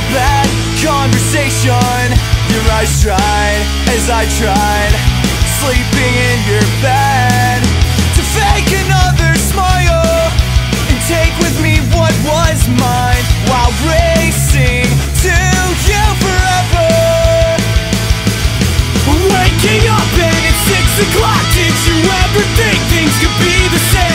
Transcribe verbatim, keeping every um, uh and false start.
a bad conversation. Your eyes dried as I tried sleeping in your bed to fake another smile and take with me what was mine while racing to you forever. Waking up and it's six o'clock. Did you ever think things could be the same?